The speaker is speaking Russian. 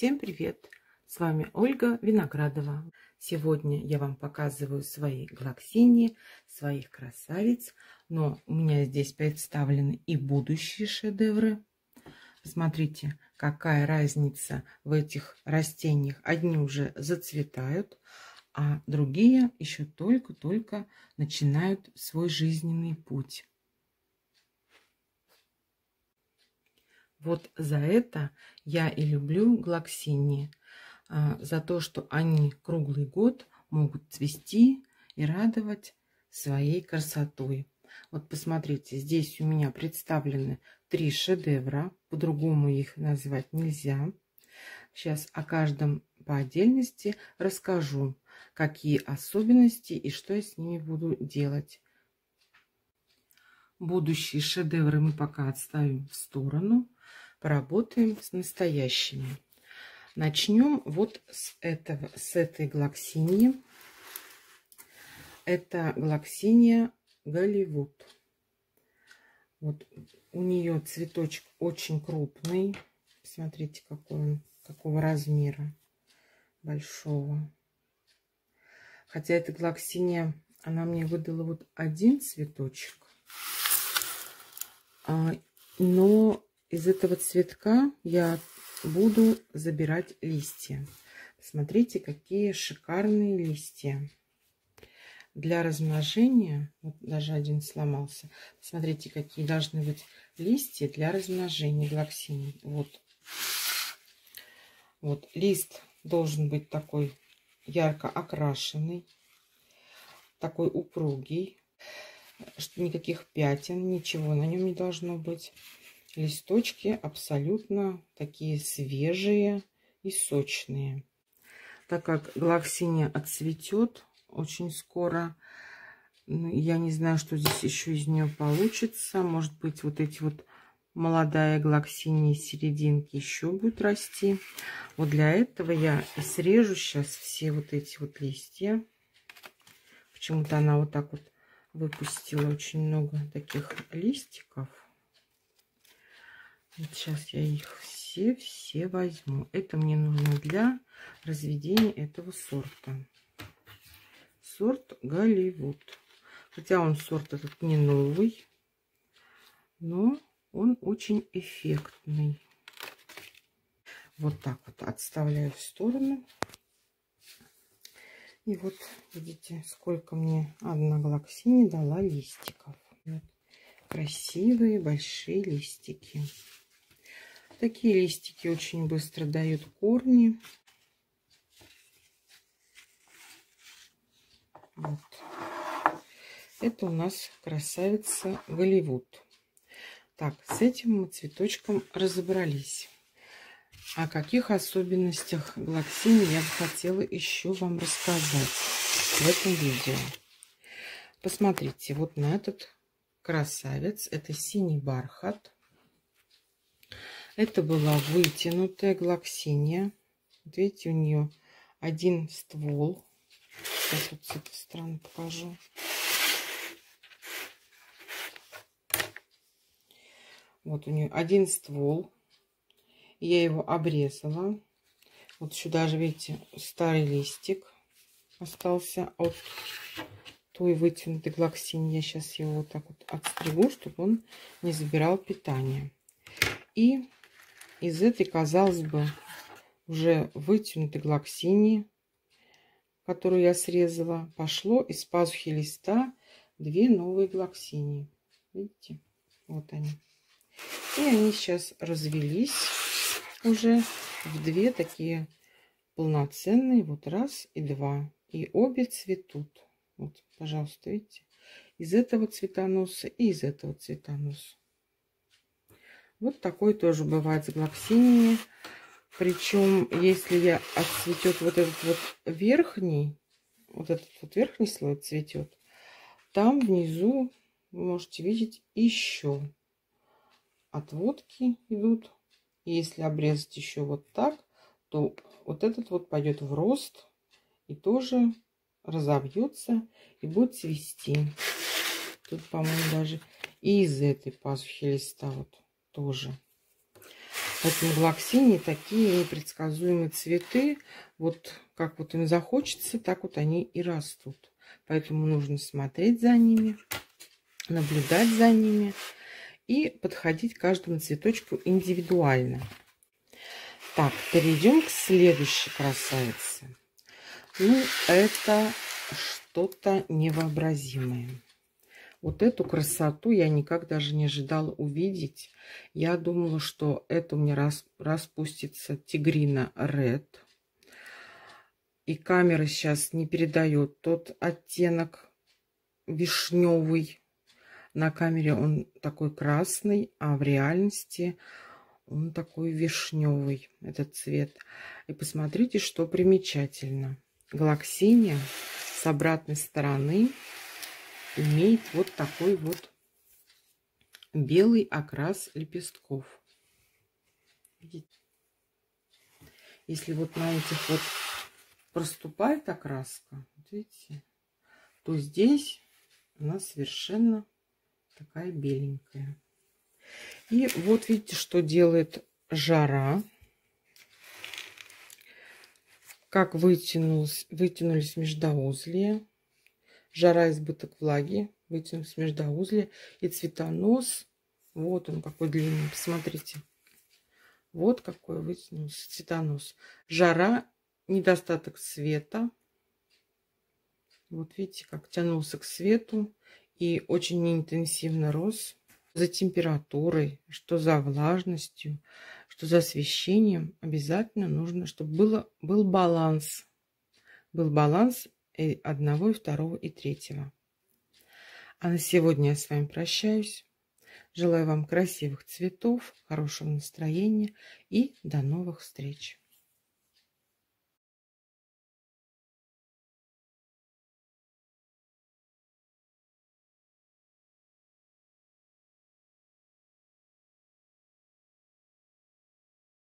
Всем привет! С вами Ольга Виноградова. Сегодня я вам показываю свои глоксинии, своих красавиц. Но у меня здесь представлены и будущие шедевры. Посмотрите, какая разница в этих растениях. Одни уже зацветают, а другие еще только-только начинают свой жизненный путь. Вот за это я и люблю глоксинии. За то, что они круглый год могут цвести и радовать своей красотой. Вот посмотрите, здесь у меня представлены 3 шедевра. По-другому их назвать нельзя. Сейчас о каждом по отдельности расскажу, какие особенности и что я с ними буду делать. Будущие шедевры мы пока отставим в сторону. Поработаем с настоящими. Начнем вот с этой глоксинии. Это глоксиния Голливуд. Вот у нее цветочек очень крупный. Смотрите, какой он, какого размера, большого. Хотя эта глоксиния, она мне выдала вот один цветочек. Но из этого цветка я буду забирать листья. Смотрите, какие шикарные листья. Для размножения, вот даже один сломался. Смотрите, какие должны быть листья для размножения глоксиний. Вот лист должен быть такой ярко окрашенный, такой упругий, что никаких пятен, ничего на нем не должно быть. Листочки абсолютно такие свежие и сочные. Так как глоксиния отцветет очень скоро, я не знаю, что здесь еще из нее получится. Может быть, вот эти вот молодая глоксиния серединки еще будет расти. Вот для этого я и срежу сейчас все вот эти вот листья. Почему-то она вот так вот выпустила очень много таких листиков. Вот сейчас я их все возьму. Это мне нужно для разведения этого сорта. Сорт Голливуд. Хотя он сорт этот не новый, но он очень эффектный. Вот так вот отставляю в сторону. И вот видите, сколько мне одна глоксиния дала листиков. Вот. Красивые большие листики. Такие листики очень быстро дают корни. Вот. Это у нас красавица Голливуд. Так, с этим мы цветочком разобрались. О каких особенностях глоксинии я бы хотела еще вам рассказать в этом видео. Посмотрите, вот на этот красавец. Это синий бархат. Это была вытянутая глоксиния. Вот видите, у нее один ствол. Сейчас вот с этой стороны покажу. Вот у нее один ствол. Я его обрезала. Вот сюда же, видите, старый листик остался от той вытянутой глоксинии. Я сейчас его вот так вот отстригу, чтобы он не забирал питание. И из этой, казалось бы, уже вытянутой глоксинии, которую я срезала, пошло из пазухи листа 2 новые глоксинии. Видите? Вот они. И они сейчас развелись уже в 2 такие полноценные. Вот раз и 2. И обе цветут. Вот, пожалуйста, видите? Из этого цветоноса и из этого цветоноса. Вот такой тоже бывает с глоксиниями. Причем, если я отцветет вот этот вот верхний слой цветет, там внизу вы можете видеть еще отводки идут. И если обрезать еще вот так, то вот этот вот пойдет в рост и тоже разовьется и будет цвести. Тут, по-моему, даже и из этой пазухи листа вот тоже. Поэтому глоксинии такие непредсказуемые цветы. Вот как вот им захочется, так вот они и растут. Поэтому нужно смотреть за ними, наблюдать за ними и подходить к каждому цветочку индивидуально. Так, перейдем к следующей красавице. Ну, это что-то невообразимое. Вот эту красоту я никак даже не ожидала увидеть. Я думала, что это у меня распустится тигрина Red. И камера сейчас не передает тот оттенок вишневый. На камере он такой красный, а в реальности он такой вишневый, этот цвет. И посмотрите, что примечательно. Глоксиния с обратной стороны имеет вот такой вот белый окрас лепестков. Видите? Если вот на этих вот проступает окраска, вот видите, то здесь она совершенно такая беленькая. И вот видите, что делает жара. Как вытянулись междоузлия. Жара, избыток влаги. Вытянулись междоузлия. И цветонос. Вот он какой длинный. Посмотрите. Вот какой вытянулся цветонос. Жара, недостаток света. Вот видите, как тянулся к свету. И очень интенсивно рос. За температурой, что за влажностью, что за освещением. Обязательно нужно, чтобы был баланс. Был баланс и одного, и второго, и третьего. А на сегодня я с вами прощаюсь. Желаю вам красивых цветов, хорошего настроения и до новых встреч.